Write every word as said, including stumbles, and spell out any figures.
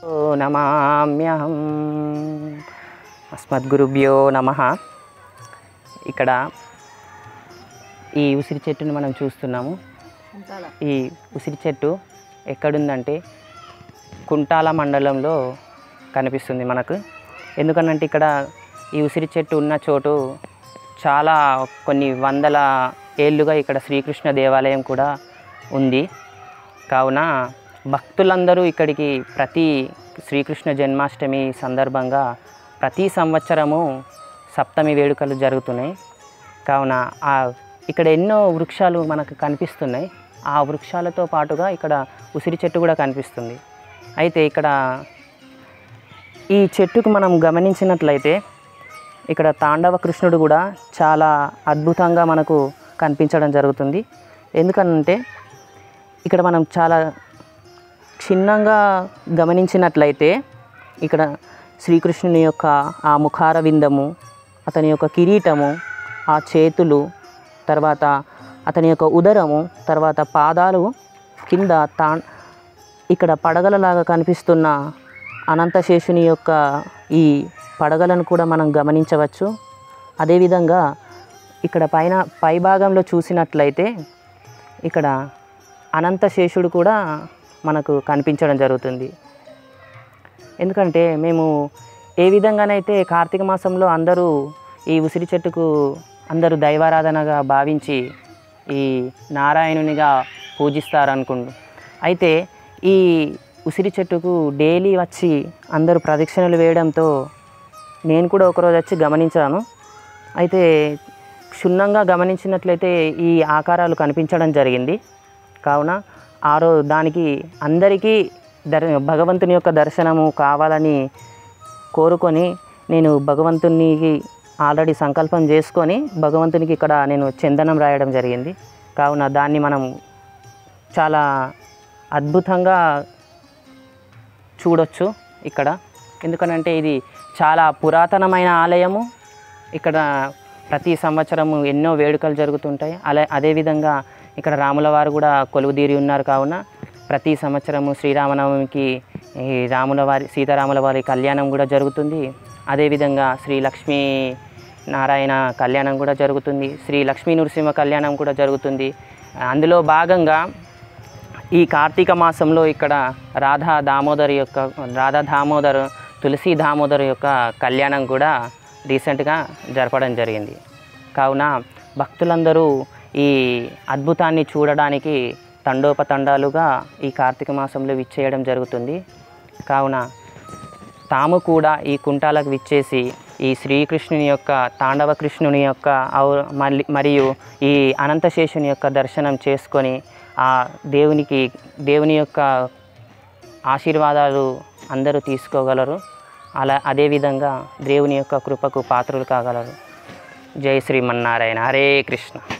నమామ్యహం. అస్మద్గురుభ్యో నమః. ఇక్కడ ఈ ఉసిరి చెట్టును మనం చూస్తున్నాము. ఈ ఉసిరి చెట్టు ఎక్కడుందంటే కుంటాల మండలంలో కనిపిస్తుంది మనకు. ఎందుకనంటే ఇక్కడ ఈ ఉసిరి చెట్టు ఉన్న చోటు చాలా కొన్ని వందల ఏళ్ళుగా ఇక్కడ శ్రీకృష్ణ దేవాలయం కూడా ఉంది. కావున భక్తులందరూ ఇక్కడికి ప్రతి శ్రీకృష్ణ జన్మాష్టమి సందర్భంగా ప్రతి సంవత్సరము సప్తమి వేడుకలు జరుగుతున్నాయి. కావున ఆ ఇక్కడ ఎన్నో వృక్షాలు మనకు కనిపిస్తున్నాయి. ఆ వృక్షాలతో పాటుగా ఇక్కడ ఉసిరి చెట్టు కూడా కనిపిస్తుంది. అయితే ఇక్కడ ఈ చెట్టుకు మనం గమనించినట్లయితే ఇక్కడ తాండవ కృష్ణుడు కూడా చాలా అద్భుతంగా మనకు కనిపించడం జరుగుతుంది. ఎందుకనంటే ఇక్కడ మనం చాలా క్షుణ్ణంగా గమనించినట్లయితే ఇక్కడ శ్రీకృష్ణుని యొక్క ఆ ముఖార విందము, అతని యొక్క కిరీటము, ఆ చేతులు, తర్వాత అతని యొక్క ఉదరము, తర్వాత పాదాలు కింద తా ఇక్కడ పడగలలాగా కనిపిస్తున్న అనంతశేషుని యొక్క ఈ పడగలను కూడా మనం గమనించవచ్చు. అదేవిధంగా ఇక్కడ పైన పై భాగంలో చూసినట్లయితే ఇక్కడ అనంతశేషుడు కూడా మనకు కనిపించడం జరుగుతుంది. ఎందుకంటే మేము ఏ విధంగానైతే కార్తీక మాసంలో అందరూ ఈ ఉసిరి చెట్టుకు అందరూ దైవారాధనగా భావించి ఈ నారాయణునిగా పూజిస్తారనుకుంటు, అయితే ఈ ఉసిరి చెట్టుకు డైలీ వచ్చి అందరూ ప్రదక్షిణలు వేయడంతో నేను కూడా ఒకరోజు వచ్చి గమనించాను. అయితే క్షుణ్ణంగా గమనించినట్లయితే ఈ ఆకారాలు కనిపించడం జరిగింది. కావున ఆ రోజు దానికి అందరికీ దర్ భగవంతుని యొక్క దర్శనము కావాలని కోరుకొని నేను భగవంతునికి ఆల్రెడీ సంకల్పం చేసుకొని భగవంతునికి ఇక్కడ నేను చందనం రాయడం జరిగింది. కావున దాన్ని మనం చాలా అద్భుతంగా చూడొచ్చు ఇక్కడ. ఎందుకనంటే ఇది చాలా పురాతనమైన ఆలయము. ఇక్కడ ప్రతి సంవత్సరము ఎన్నో వేడుకలు జరుగుతుంటాయి. అలా అదేవిధంగా ఇక్కడ రాముల వారు కూడా కొలువుదీరి ఉన్నారు. కావున ప్రతి సంవత్సరము శ్రీరామనవమికి ఈ రాముల వారి సీతారాముల వారి కళ్యాణం కూడా జరుగుతుంది. అదేవిధంగా శ్రీ లక్ష్మీ నారాయణ కళ్యాణం కూడా జరుగుతుంది. శ్రీ లక్ష్మీ నృసింహ కళ్యాణం కూడా జరుగుతుంది. అందులో భాగంగా ఈ కార్తీక మాసంలో ఇక్కడ రాధా దామోదర్ యొక్క రాధా దామోదర్ తులసి దామోదర్ యొక్క కళ్యాణం కూడా రీసెంట్గా జరపడం జరిగింది. కావున భక్తులందరూ ఈ అద్భుతాన్ని చూడడానికి తండోపతండాలుగా ఈ కార్తీక మాసంలో విచ్చేయడం జరుగుతుంది. కావున తాము కూడా ఈ కుంటాలకు విచ్చేసి ఈ శ్రీకృష్ణుని యొక్క తాండవ కృష్ణుని యొక్క మళ్ళీ మరియు ఈ అనంతశేషుని యొక్క దర్శనం చేసుకొని ఆ దేవునికి దేవుని యొక్క ఆశీర్వాదాలు అందరూ తీసుకోగలరు. అలా అదేవిధంగా దేవుని యొక్క కృపకు పాత్రులు కాగలరు. జై శ్రీమన్నారాయణ. హరే కృష్ణ.